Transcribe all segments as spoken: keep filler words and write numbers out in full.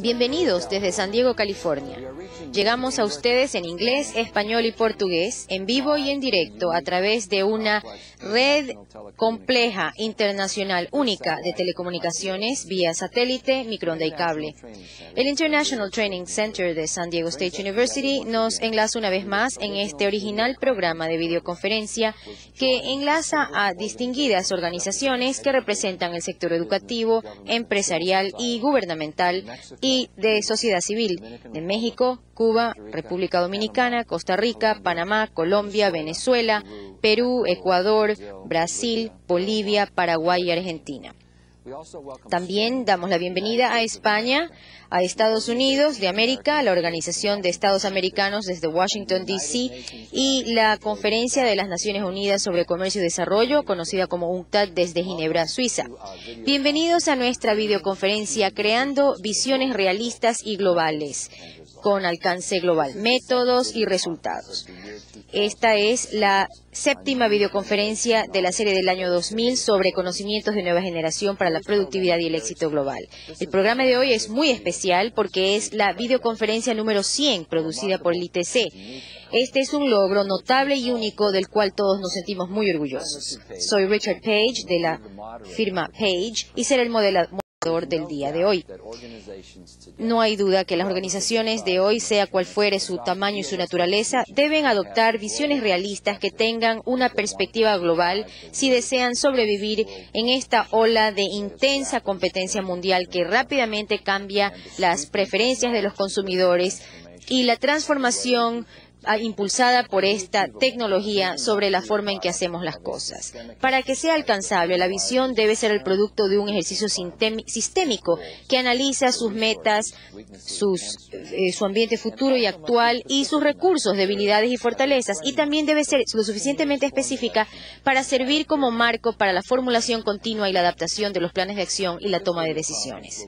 Bienvenidos desde San Diego, California. Llegamos a ustedes en inglés, español y portugués, en vivo y en directo, a través de una red compleja, internacional, única de telecomunicaciones vía satélite, microonda y cable. El International Training Center de San Diego State University nos enlaza una vez más en este original programa de videoconferencia que enlaza a distinguidas organizaciones que representan el sector educativo, empresarial y gubernamental y de sociedad civil de México, Cuba, República Dominicana, Costa Rica, Panamá, Colombia, Venezuela, Perú, Ecuador, Brasil, Bolivia, Paraguay y Argentina. También damos la bienvenida a España, a Estados Unidos de América, a la Organización de Estados Americanos desde Washington, D C y la Conferencia de las Naciones Unidas sobre Comercio y Desarrollo, conocida como UNCTAD, desde Ginebra, Suiza. Bienvenidos a nuestra videoconferencia Creando Visiones Realistas y Globales, con alcance global, métodos y resultados. Esta es la séptima videoconferencia de la serie del año dos mil sobre conocimientos de nueva generación para la productividad y el éxito global. El programa de hoy es muy especial porque es la videoconferencia número cien producida por el I T C. Este es un logro notable y único del cual todos nos sentimos muy orgullosos. Soy Richard Page de la firma Page y seré el modelador del día de hoy. No hay duda que las organizaciones de hoy, sea cual fuere su tamaño y su naturaleza, deben adoptar visiones realistas que tengan una perspectiva global si desean sobrevivir en esta ola de intensa competencia mundial que rápidamente cambia las preferencias de los consumidores y la transformación impulsada por esta tecnología sobre la forma en que hacemos las cosas. Para que sea alcanzable, la visión debe ser el producto de un ejercicio sistémico que analiza sus metas, sus, eh, su ambiente futuro y actual y sus recursos, debilidades y fortalezas, y también debe ser lo suficientemente específica para servir como marco para la formulación continua y la adaptación de los planes de acción y la toma de decisiones.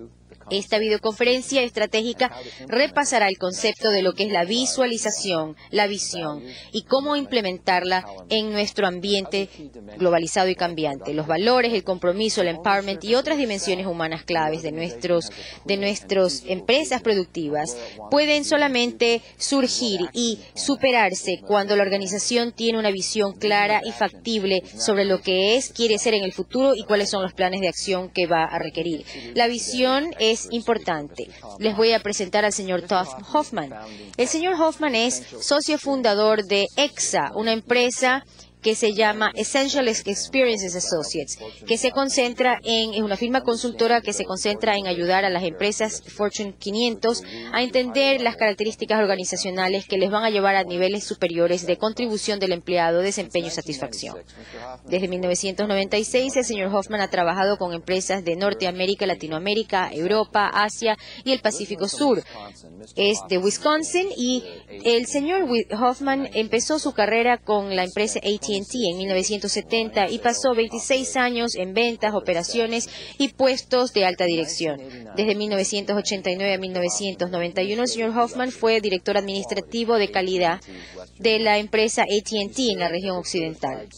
Esta videoconferencia estratégica repasará el concepto de lo que es la visualización, la visión y cómo implementarla en nuestro ambiente globalizado y cambiante. Los valores, el compromiso, el empowerment y otras dimensiones humanas claves de nuestros de nuestras empresas productivas pueden solamente surgir y superarse cuando la organización tiene una visión clara y factible sobre lo que es, quiere ser en el futuro y cuáles son los planes de acción que va a requerir. La visión es Es importante. Les voy a presentar al señor Todd Hoffman. El señor Hoffman es socio fundador de E X A, una empresa que se llama Essential Experiences Associates, que se concentra en, es una firma consultora que se concentra en ayudar a las empresas Fortune quinientos a entender las características organizacionales que les van a llevar a niveles superiores de contribución del empleado, desempeño y satisfacción. Desde mil novecientos noventa y seis, el señor Hoffman ha trabajado con empresas de Norteamérica, Latinoamérica, Europa, Asia y el Pacífico Sur. Es de Wisconsin y el señor Hoffman empezó su carrera con la empresa A T and T en mil novecientos setenta y pasó veintiséis años en ventas, operaciones y puestos de alta dirección. Desde mil novecientos ochenta y nueve a mil novecientos noventa y uno, el señor Hoffman fue director administrativo de calidad de la empresa A T and T en la región occidental.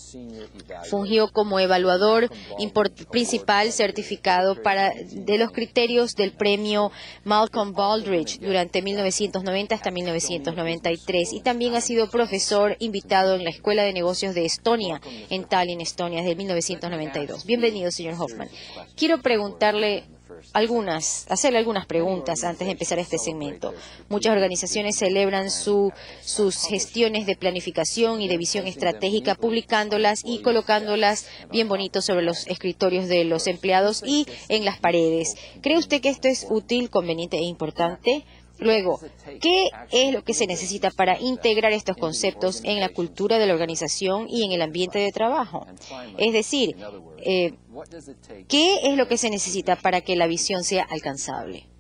Fungió como evaluador principal certificado para, de los criterios del premio Malcolm Baldrige durante mil novecientos noventa hasta mil novecientos noventa y tres y también ha sido profesor invitado en la Escuela de Negocios de Estonia, en Tallinn, Estonia, desde mil novecientos noventa y dos. Bienvenido, señor Hoffman. Quiero preguntarle algunas, hacerle algunas preguntas antes de empezar este segmento. Muchas organizaciones celebran su, sus gestiones de planificación y de visión estratégica, publicándolas y colocándolas bien bonito sobre los escritorios de los empleados y en las paredes. ¿Cree usted que esto es útil, conveniente e importante? Luego, ¿qué es lo que se necesita para integrar estos conceptos en la cultura de la organización y en el ambiente de trabajo? Es decir, eh, ¿qué es lo que se necesita para que la visión sea alcanzable?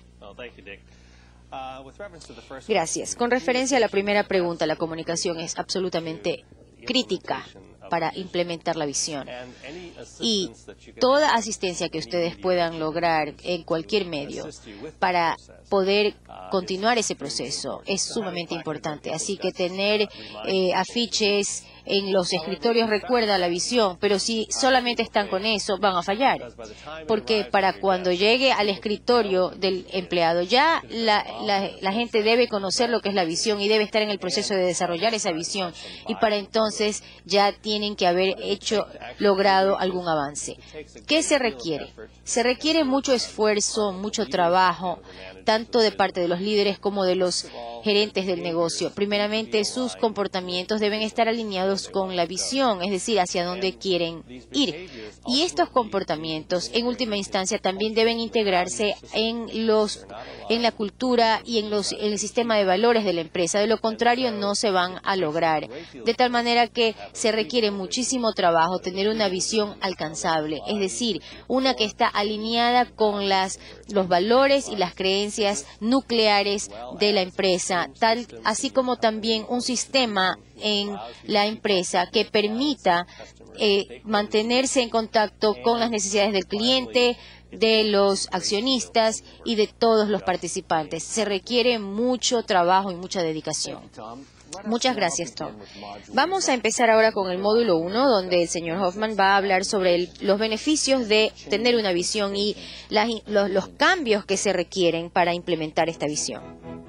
Gracias. Con referencia a la primera pregunta, la comunicación es absolutamente crítica para implementar la visión. Y toda asistencia que ustedes puedan lograr en cualquier medio para poder continuar ese proceso es sumamente importante. Así que tener eh, afiches, en los escritorios recuerda la visión, pero si solamente están con eso, van a fallar. Porque para cuando llegue al escritorio del empleado, ya la, la, la gente debe conocer lo que es la visión y debe estar en el proceso de desarrollar esa visión. Y para entonces ya tienen que haber hecho, logrado algún avance. ¿Qué se requiere? Se requiere mucho esfuerzo, mucho trabajo, tanto de parte de los líderes como de los gerentes del negocio. Primeramente, sus comportamientos deben estar alineados con la visión, es decir, hacia dónde quieren ir. Y estos comportamientos, en última instancia, también deben integrarse en los, en la cultura y en, los, en el sistema de valores de la empresa. De lo contrario, no se van a lograr. De tal manera que se requiere muchísimo trabajo tener una visión alcanzable, es decir, una que está alineada con las, los valores y las creencias nucleares de la empresa, tal, así como también un sistema en la empresa que permita eh, mantenerse en contacto con las necesidades del cliente, de los accionistas y de todos los participantes. Se requiere mucho trabajo y mucha dedicación. Muchas gracias, Tom. Vamos a empezar ahora con el módulo uno, donde el señor Hoffman va a hablar sobre el, los beneficios de tener una visión y las, los, los cambios que se requieren para implementar esta visión.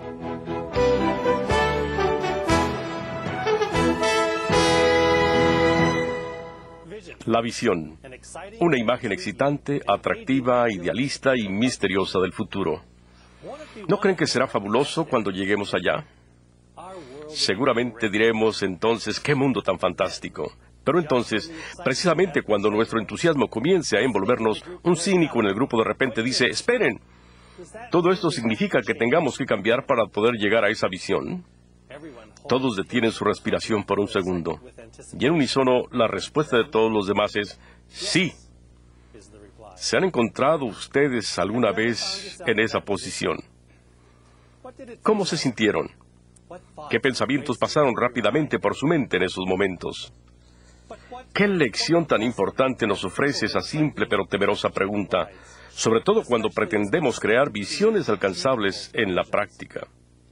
La visión, una imagen excitante, atractiva, idealista y misteriosa del futuro. ¿No creen que será fabuloso cuando lleguemos allá? Seguramente diremos entonces, ¡qué mundo tan fantástico! Pero entonces, precisamente cuando nuestro entusiasmo comience a envolvernos, un cínico en el grupo de repente dice, ¡esperen! ¿Todo esto significa que tengamos que cambiar para poder llegar a esa visión? Todos detienen su respiración por un segundo. Y en unísono, la respuesta de todos los demás es, ¡sí! ¿Se han encontrado ustedes alguna vez en esa posición? ¿Cómo se sintieron? ¿Qué pensamientos pasaron rápidamente por su mente en esos momentos? ¿Qué lección tan importante nos ofrece esa simple pero temerosa pregunta, sobre todo cuando pretendemos crear visiones alcanzables en la práctica?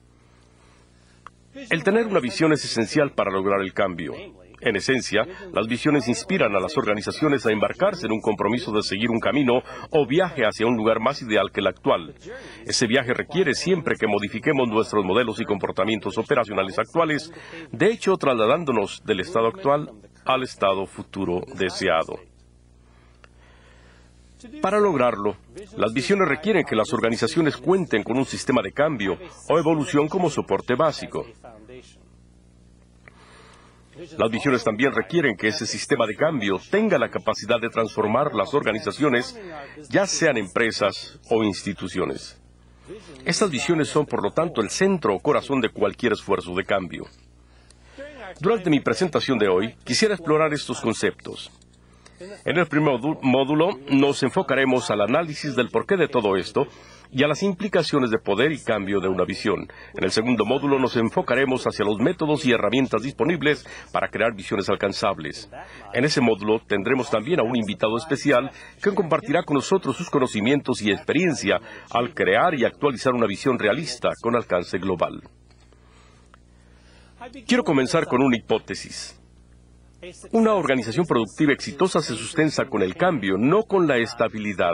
El tener una visión es esencial para lograr el cambio. En esencia, las visiones inspiran a las organizaciones a embarcarse en un compromiso de seguir un camino o viaje hacia un lugar más ideal que el actual. Ese viaje requiere siempre que modifiquemos nuestros modelos y comportamientos operacionales actuales, de hecho trasladándonos del estado actual al estado futuro deseado. Para lograrlo, las visiones requieren que las organizaciones cuenten con un sistema de cambio o evolución como soporte básico. Las visiones también requieren que ese sistema de cambio tenga la capacidad de transformar las organizaciones, ya sean empresas o instituciones. Estas visiones son, por lo tanto, el centro o corazón de cualquier esfuerzo de cambio. Durante mi presentación de hoy, quisiera explorar estos conceptos. En el primer módulo nos enfocaremos al análisis del porqué de todo esto y a las implicaciones de poder y cambio de una visión. En el segundo módulo nos enfocaremos hacia los métodos y herramientas disponibles para crear visiones alcanzables. En ese módulo tendremos también a un invitado especial que compartirá con nosotros sus conocimientos y experiencia al crear y actualizar una visión realista con alcance global. Quiero comenzar con una hipótesis. Una organización productiva exitosa se sustenta con el cambio, no con la estabilidad.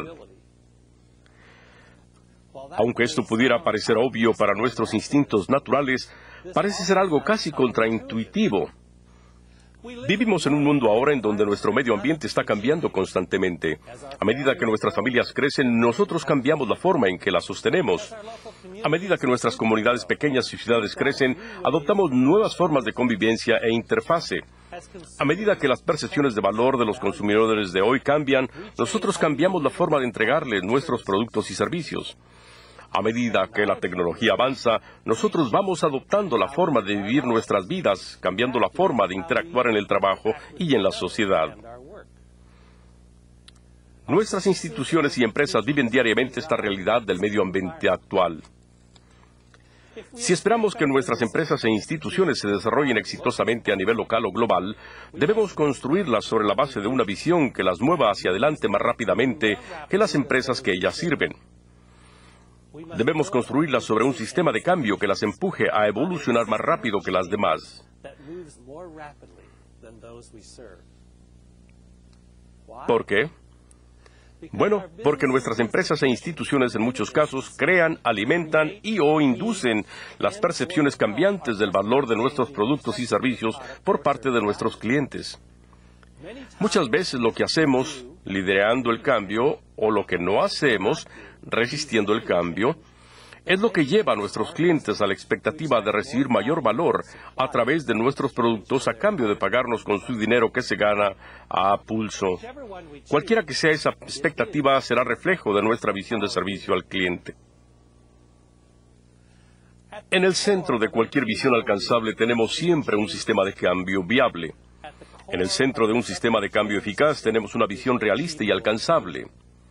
Aunque esto pudiera parecer obvio para nuestros instintos naturales, parece ser algo casi contraintuitivo. Vivimos en un mundo ahora en donde nuestro medio ambiente está cambiando constantemente. A medida que nuestras familias crecen, nosotros cambiamos la forma en que las sostenemos. A medida que nuestras comunidades pequeñas y ciudades crecen, adoptamos nuevas formas de convivencia e interfase. A medida que las percepciones de valor de los consumidores de hoy cambian, nosotros cambiamos la forma de entregarles nuestros productos y servicios. A medida que la tecnología avanza, nosotros vamos adoptando la forma de vivir nuestras vidas, cambiando la forma de interactuar en el trabajo y en la sociedad. Nuestras instituciones y empresas viven diariamente esta realidad del medio ambiente actual. Si esperamos que nuestras empresas e instituciones se desarrollen exitosamente a nivel local o global, debemos construirlas sobre la base de una visión que las mueva hacia adelante más rápidamente que las empresas que ellas sirven. Debemos construirlas sobre un sistema de cambio que las empuje a evolucionar más rápido que las demás. ¿Por qué? Bueno, porque nuestras empresas e instituciones en muchos casos crean, alimentan y o inducen las percepciones cambiantes del valor de nuestros productos y servicios por parte de nuestros clientes. Muchas veces lo que hacemos, liderando el cambio, o lo que no hacemos, resistiendo el cambio, es lo que lleva a nuestros clientes a la expectativa de recibir mayor valor a través de nuestros productos a cambio de pagarnos con su dinero que se gana a pulso. Cualquiera que sea esa expectativa será reflejo de nuestra visión de servicio al cliente. En el centro de cualquier visión alcanzable tenemos siempre un sistema de cambio viable. En el centro de un sistema de cambio eficaz tenemos una visión realista y alcanzable.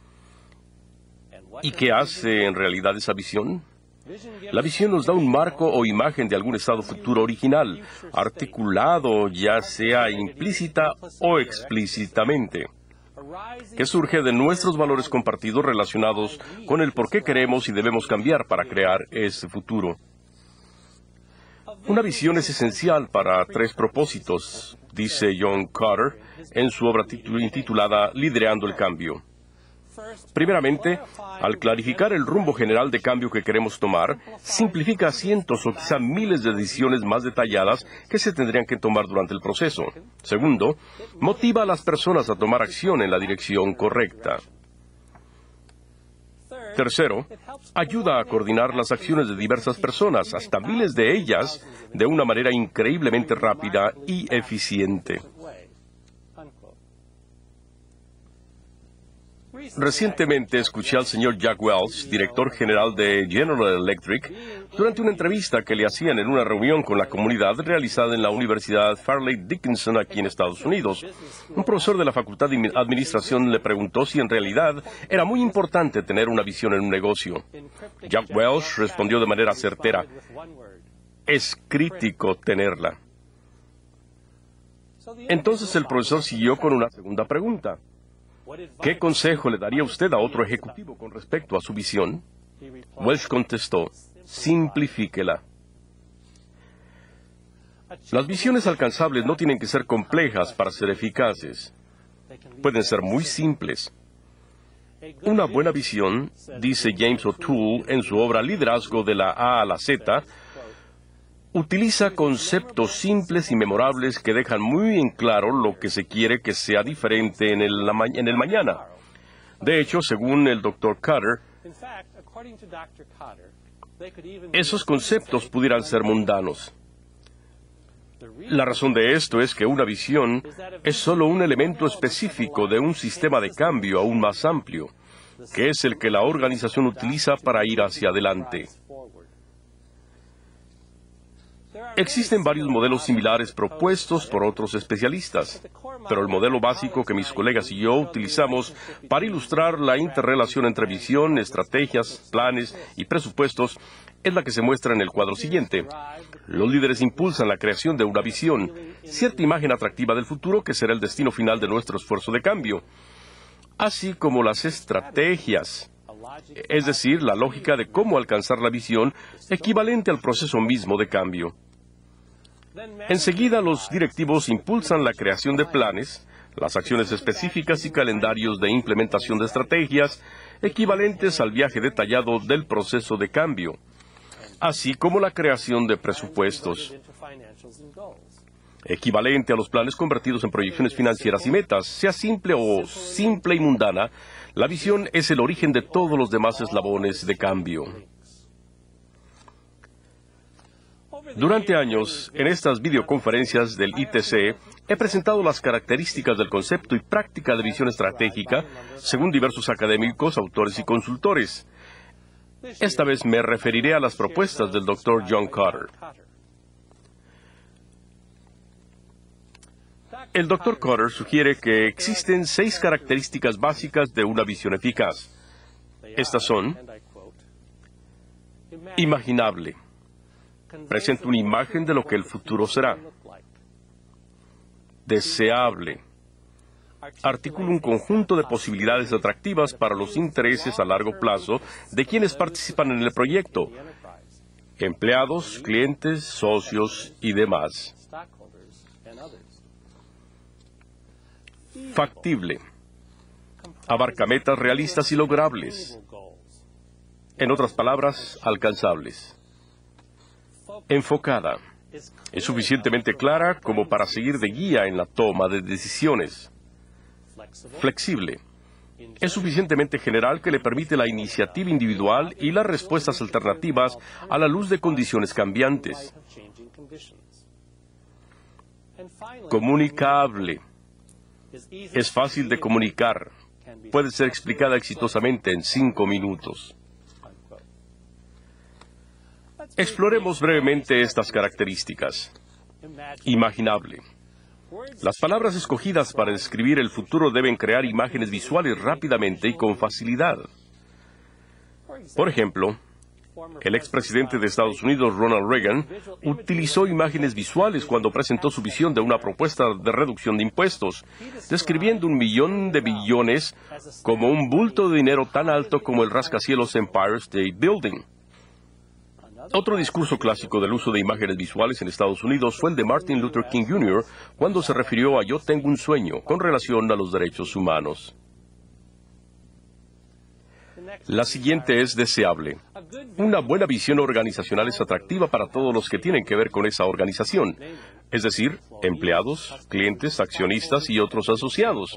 ¿Y qué hace en realidad esa visión? La visión nos da un marco o imagen de algún estado futuro original, articulado ya sea implícita o explícitamente, que surge de nuestros valores compartidos relacionados con el por qué queremos y debemos cambiar para crear ese futuro. Una visión es esencial para tres propósitos, dice John Carter en su obra titulada Liderando el Cambio. Primeramente, al clarificar el rumbo general de cambio que queremos tomar, simplifica cientos o quizá miles de decisiones más detalladas que se tendrían que tomar durante el proceso. Segundo, motiva a las personas a tomar acción en la dirección correcta. Tercero, ayuda a coordinar las acciones de diversas personas, hasta miles de ellas, de una manera increíblemente rápida y eficiente. Recientemente escuché al señor Jack Welch, director general de General Electric, durante una entrevista que le hacían en una reunión con la comunidad realizada en la Universidad Fairleigh Dickinson aquí en Estados Unidos. Un profesor de la Facultad de Administración le preguntó si en realidad era muy importante tener una visión en un negocio. Jack Welch respondió de manera certera: es crítico tenerla. Entonces el profesor siguió con una segunda pregunta. ¿Qué consejo le daría usted a otro ejecutivo con respecto a su visión? Welch contestó: simplifíquela. Las visiones alcanzables no tienen que ser complejas para ser eficaces. Pueden ser muy simples. Una buena visión, dice James O'Toole en su obra Liderazgo de la A a la Z, utiliza conceptos simples y memorables que dejan muy en claro lo que se quiere que sea diferente en el, en el mañana. De hecho, según el doctor Carter, esos conceptos pudieran ser mundanos. La razón de esto es que una visión es solo un elemento específico de un sistema de cambio aún más amplio, que es el que la organización utiliza para ir hacia adelante. Existen varios modelos similares propuestos por otros especialistas, pero el modelo básico que mis colegas y yo utilizamos para ilustrar la interrelación entre visión, estrategias, planes y presupuestos es la que se muestra en el cuadro siguiente. Los líderes impulsan la creación de una visión, cierta imagen atractiva del futuro que será el destino final de nuestro esfuerzo de cambio, así como las estrategias, es decir, la lógica de cómo alcanzar la visión equivalente al proceso mismo de cambio. Enseguida, los directivos impulsan la creación de planes, las acciones específicas y calendarios de implementación de estrategias equivalentes al viaje detallado del proceso de cambio, así como la creación de presupuestos, equivalente a los planes convertidos en proyecciones financieras y metas. Sea simple o simple y mundana, la visión es el origen de todos los demás eslabones de cambio. Durante años, en estas videoconferencias del I T C, he presentado las características del concepto y práctica de visión estratégica, según diversos académicos, autores y consultores. Esta vez me referiré a las propuestas del doctor John Carter. El doctor Carter sugiere que existen seis características básicas de una visión eficaz. Estas son: imaginable. Presenta una imagen de lo que el futuro será. Deseable. Articula un conjunto de posibilidades atractivas para los intereses a largo plazo de quienes participan en el proyecto: empleados, clientes, socios y demás. Factible. Abarca metas realistas y logrables. En otras palabras, alcanzables. Enfocada. Es suficientemente clara como para seguir de guía en la toma de decisiones. Flexible. Es suficientemente general que le permite la iniciativa individual y las respuestas alternativas a la luz de condiciones cambiantes. Comunicable. Es fácil de comunicar. Puede ser explicada exitosamente en cinco minutos. Exploremos brevemente estas características. Imaginable. Las palabras escogidas para describir el futuro deben crear imágenes visuales rápidamente y con facilidad. Por ejemplo, el expresidente de Estados Unidos, Ronald Reagan, utilizó imágenes visuales cuando presentó su visión de una propuesta de reducción de impuestos, describiendo un millón de billones como un bulto de dinero tan alto como el rascacielos Empire State Building. Otro discurso clásico del uso de imágenes visuales en Estados Unidos fue el de Martin Luther King junior cuando se refirió a "Yo tengo un sueño" con relación a los derechos humanos. La siguiente es deseable. Una buena visión organizacional es atractiva para todos los que tienen que ver con esa organización, es decir, empleados, clientes, accionistas y otros asociados.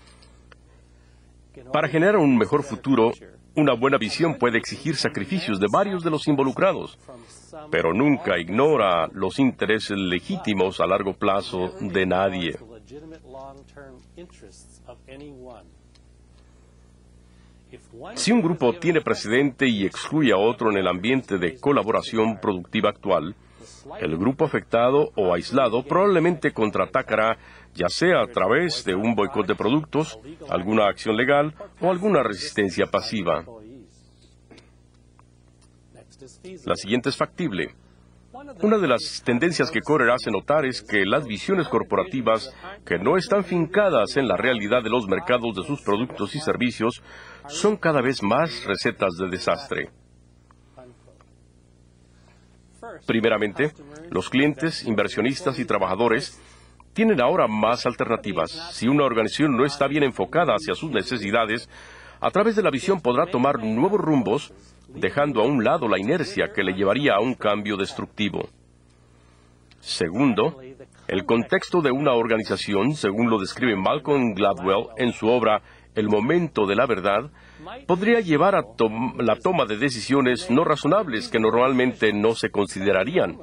Para generar un mejor futuro, una buena visión puede exigir sacrificios de varios de los involucrados, pero nunca ignora los intereses legítimos a largo plazo de nadie. Si un grupo tiene precedente y excluye a otro en el ambiente de colaboración productiva actual, el grupo afectado o aislado probablemente contraatacará, ya sea a través de un boicot de productos, alguna acción legal o alguna resistencia pasiva. La siguiente es factible. Una de las tendencias que Kotter hace notar es que las visiones corporativas que no están fincadas en la realidad de los mercados de sus productos y servicios son cada vez más recetas de desastre. Primeramente, los clientes, inversionistas y trabajadores tienen ahora más alternativas. Si una organización no está bien enfocada hacia sus necesidades, a través de la visión podrá tomar nuevos rumbos, dejando a un lado la inercia que le llevaría a un cambio destructivo. Segundo, el contexto de una organización, según lo describe Malcolm Gladwell en su obra El momento de la verdad, podría llevar a tom- la toma de decisiones no razonables que normalmente no se considerarían.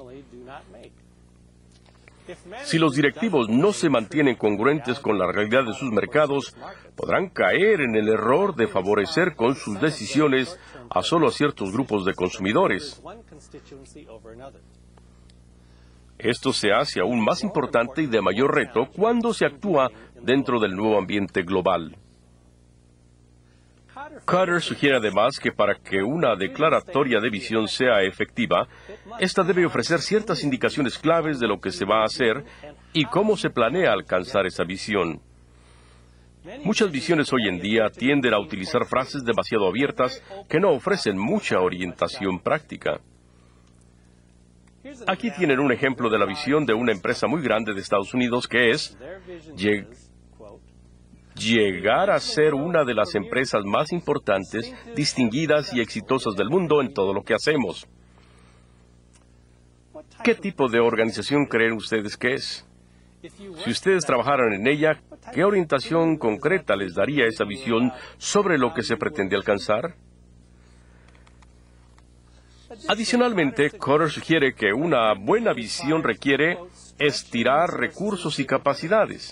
Si los directivos no se mantienen congruentes con la realidad de sus mercados, podrán caer en el error de favorecer con sus decisiones a solo a ciertos grupos de consumidores. Esto se hace aún más importante y de mayor reto cuando se actúa dentro del nuevo ambiente global. Kotter sugiere además que para que una declaratoria de visión sea efectiva, ésta debe ofrecer ciertas indicaciones claves de lo que se va a hacer y cómo se planea alcanzar esa visión. Muchas visiones hoy en día tienden a utilizar frases demasiado abiertas que no ofrecen mucha orientación práctica. Aquí tienen un ejemplo de la visión de una empresa muy grande de Estados Unidos que es lleg- llegar a ser una de las empresas más importantes, distinguidas y exitosas del mundo en todo lo que hacemos. ¿Qué tipo de organización creen ustedes que es? Si ustedes trabajaran en ella, ¿qué orientación concreta les daría esa visión sobre lo que se pretende alcanzar? Adicionalmente, Kotter sugiere que una buena visión requiere estirar recursos y capacidades.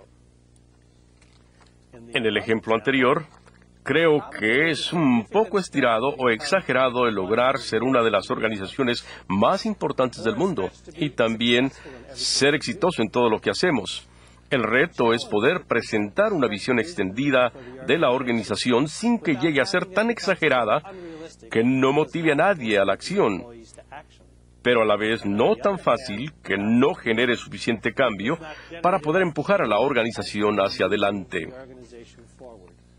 En el ejemplo anterior, creo que es un poco estirado o exagerado el lograr ser una de las organizaciones más importantes del mundo y también ser exitoso en todo lo que hacemos. El reto es poder presentar una visión extendida de la organización sin que llegue a ser tan exagerada que no motive a nadie a la acción, pero a la vez no tan fácil que no genere suficiente cambio para poder empujar a la organización hacia adelante.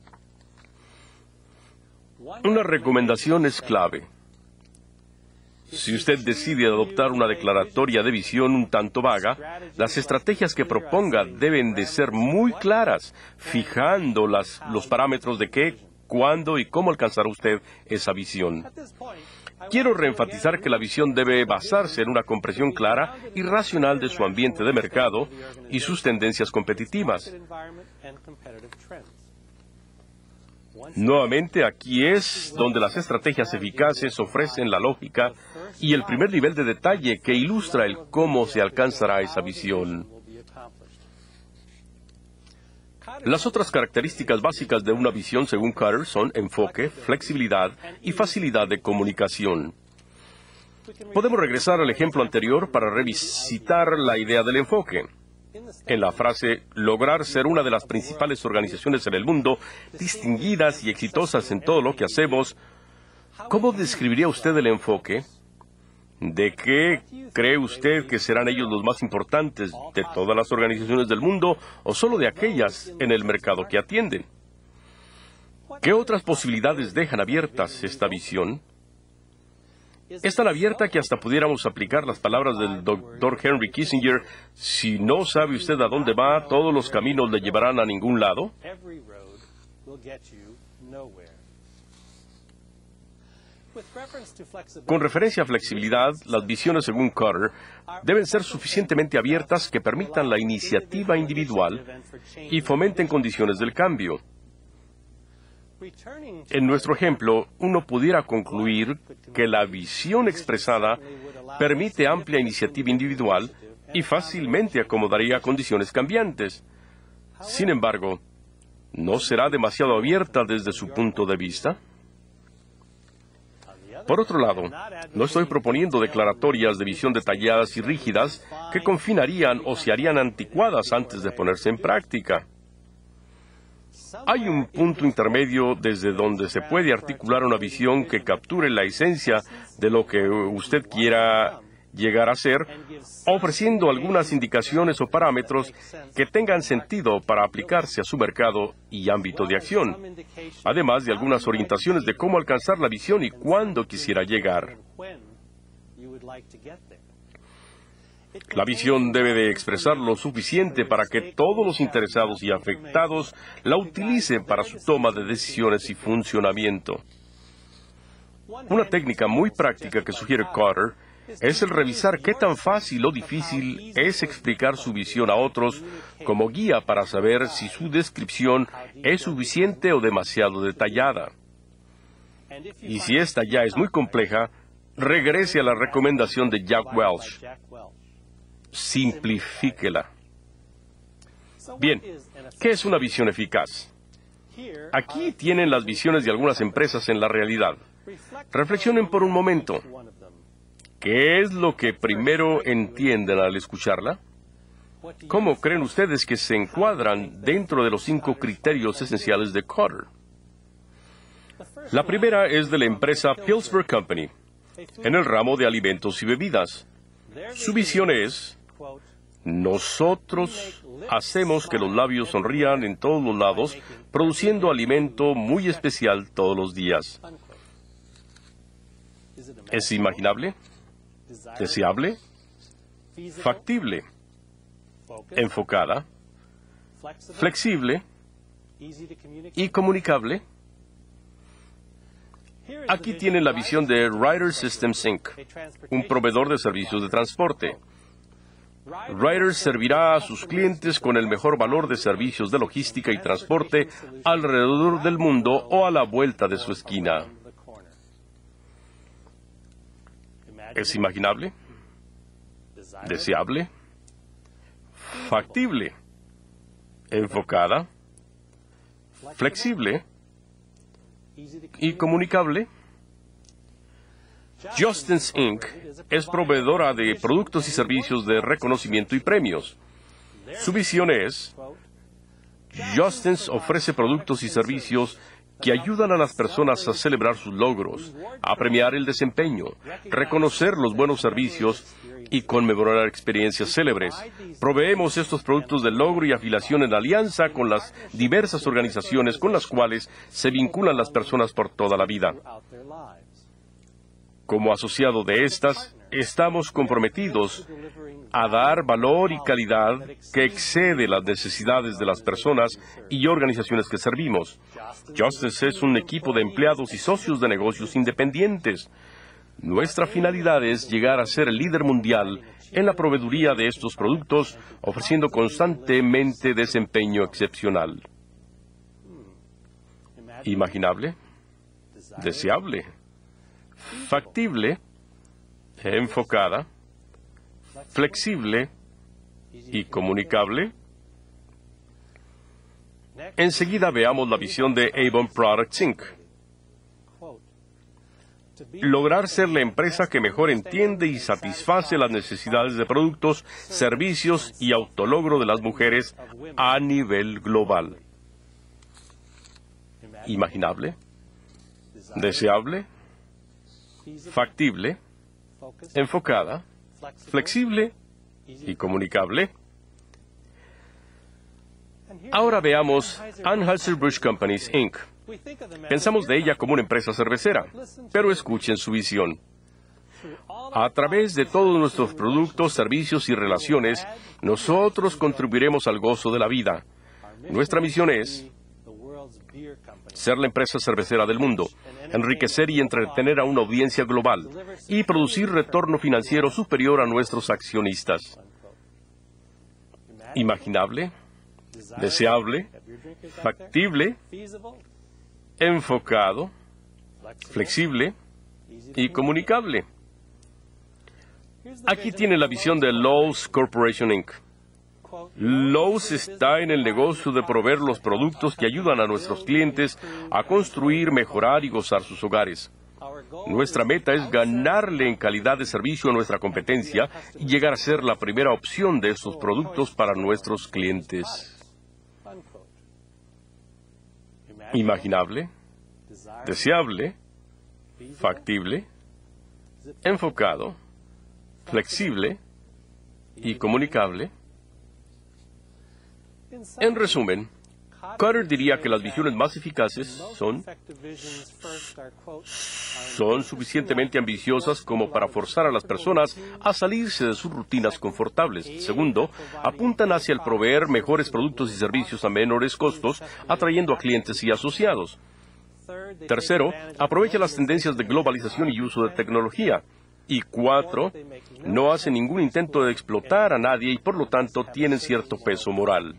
Una recomendación es clave. Si usted decide adoptar una declaratoria de visión un tanto vaga, las estrategias que proponga deben de ser muy claras, fijando las, los parámetros de qué, cuándo y cómo alcanzará usted esa visión. Quiero reenfatizar que la visión debe basarse en una comprensión clara y racional de su ambiente de mercado y sus tendencias competitivas. Nuevamente, aquí es donde las estrategias eficaces ofrecen la lógica y el primer nivel de detalle que ilustra el cómo se alcanzará esa visión. Las otras características básicas de una visión, según Kotter, son enfoque, flexibilidad y facilidad de comunicación. Podemos regresar al ejemplo anterior para revisitar la idea del enfoque. En la frase, lograr ser una de las principales organizaciones en el mundo, distinguidas y exitosas en todo lo que hacemos, ¿cómo describiría usted el enfoque? ¿De qué cree usted que serán ellos los más importantes de todas las organizaciones del mundo o solo de aquellas en el mercado que atienden? ¿Qué otras posibilidades dejan abiertas esta visión? Es tan abierta que hasta pudiéramos aplicar las palabras del doctor Henry Kissinger: si no sabe usted a dónde va, todos los caminos le llevarán a ningún lado. Con referencia a flexibilidad, las visiones, según Kotter, deben ser suficientemente abiertas que permitan la iniciativa individual y fomenten condiciones del cambio. En nuestro ejemplo, uno pudiera concluir que la visión expresada permite amplia iniciativa individual y fácilmente acomodaría condiciones cambiantes. Sin embargo, ¿no será demasiado abierta desde su punto de vista? Por otro lado, no estoy proponiendo declaratorias de visión detalladas y rígidas que confinarían o se harían anticuadas antes de ponerse en práctica. Hay un punto intermedio desde donde se puede articular una visión que capture la esencia de lo que usted quiera llegar a ser, ofreciendo algunas indicaciones o parámetros que tengan sentido para aplicarse a su mercado y ámbito de acción, además de algunas orientaciones de cómo alcanzar la visión y cuándo quisiera llegar. La visión debe de expresar lo suficiente para que todos los interesados y afectados la utilicen para su toma de decisiones y funcionamiento. Una técnica muy práctica que sugiere Kotter es el revisar qué tan fácil o difícil es explicar su visión a otros como guía para saber si su descripción es suficiente o demasiado detallada. Y si esta ya es muy compleja, regrese a la recomendación de Jack Welch. Simplifíquela. Bien, ¿qué es una visión eficaz? Aquí tienen las visiones de algunas empresas en la realidad. Reflexionen por un momento. ¿Qué es lo que primero entienden al escucharla? ¿Cómo creen ustedes que se encuadran dentro de los cinco criterios esenciales de Kotter? La primera es de la empresa Pillsbury Company, en el ramo de alimentos y bebidas. Su visión es: nosotros hacemos que los labios sonrían en todos los lados, produciendo alimento muy especial todos los días. ¿Es imaginable? ¿Deseable? ¿Factible? ¿Enfocada? ¿Flexible? ¿Y comunicable? Aquí tienen la visión de Ryder Systems incorporated, un proveedor de servicios de transporte. Ryder servirá a sus clientes con el mejor valor de servicios de logística y transporte alrededor del mundo o a la vuelta de su esquina. ¿Es imaginable? ¿Deseable? ¿Factible? ¿Enfocada? ¿Flexible? ¿Y comunicable? Justins incorporated es proveedora de productos y servicios de reconocimiento y premios. Su visión es: Justins ofrece productos y servicios que ayudan a las personas a celebrar sus logros, a premiar el desempeño, reconocer los buenos servicios y conmemorar experiencias célebres. Proveemos estos productos de logro y afiliación en alianza con las diversas organizaciones con las cuales se vinculan las personas por toda la vida. Como asociado de estas, estamos comprometidos a dar valor y calidad que excede las necesidades de las personas y organizaciones que servimos. Justice es un equipo de empleados y socios de negocios independientes. Nuestra finalidad es llegar a ser el líder mundial en la proveeduría de estos productos, ofreciendo constantemente desempeño excepcional. Imaginable, deseable, factible, enfocada, flexible y comunicable. Enseguida veamos la visión de Avon Products incorporated. Lograr ser la empresa que mejor entiende y satisface las necesidades de productos, servicios y autologro de las mujeres a nivel global. Imaginable, deseable, factible, enfocada, flexible y comunicable. Ahora veamos Anheuser-Busch Companies incorporated. Pensamos de ella como una empresa cervecera, pero escuchen su visión. A través de todos nuestros productos, servicios y relaciones, nosotros contribuiremos al gozo de la vida. Nuestra misión es ser la empresa cervecera del mundo, enriquecer y entretener a una audiencia global y producir retorno financiero superior a nuestros accionistas. Imaginable, deseable, factible, enfocado, flexible y comunicable. Aquí tiene la visión de Lowe's Corporation incorporated. Lowe's está en el negocio de proveer los productos que ayudan a nuestros clientes a construir, mejorar y gozar sus hogares. Nuestra meta es ganarle en calidad de servicio a nuestra competencia y llegar a ser la primera opción de estos productos para nuestros clientes. Imaginable, deseable, factible, enfocado, flexible y comunicable. En resumen, Carter diría que las visiones más eficaces son, son suficientemente ambiciosas como para forzar a las personas a salirse de sus rutinas confortables. Segundo, apuntan hacia el proveer mejores productos y servicios a menores costos, atrayendo a clientes y asociados. Tercero, aprovecha las tendencias de globalización y uso de tecnología. Y cuatro, no hace ningún intento de explotar a nadie y por lo tanto tienen cierto peso moral.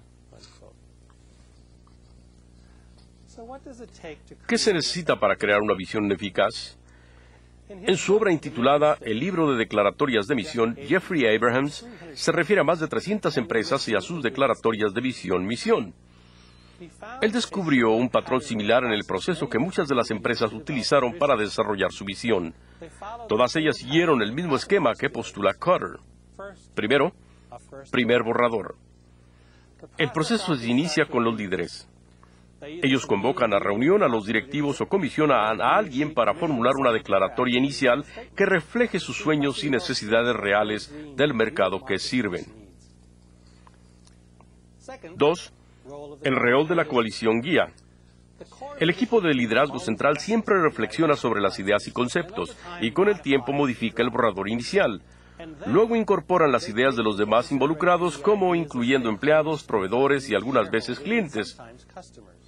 ¿Qué se necesita para crear una visión eficaz? En su obra intitulada El libro de declaratorias de misión, Jeffrey Abrahams se refiere a más de trescientas empresas y a sus declaratorias de visión-misión. Él descubrió un patrón similar en el proceso que muchas de las empresas utilizaron para desarrollar su visión. Todas ellas siguieron el mismo esquema que postula Carter. Primero, primer borrador. El proceso se inicia con los líderes. Ellos convocan a reunión a los directivos o comisionan a alguien para formular una declaratoria inicial que refleje sus sueños y necesidades reales del mercado que sirven. Dos, el rol de la coalición guía. El equipo de liderazgo central siempre reflexiona sobre las ideas y conceptos, y con el tiempo modifica el borrador inicial. Luego incorporan las ideas de los demás involucrados, como incluyendo empleados, proveedores y algunas veces clientes.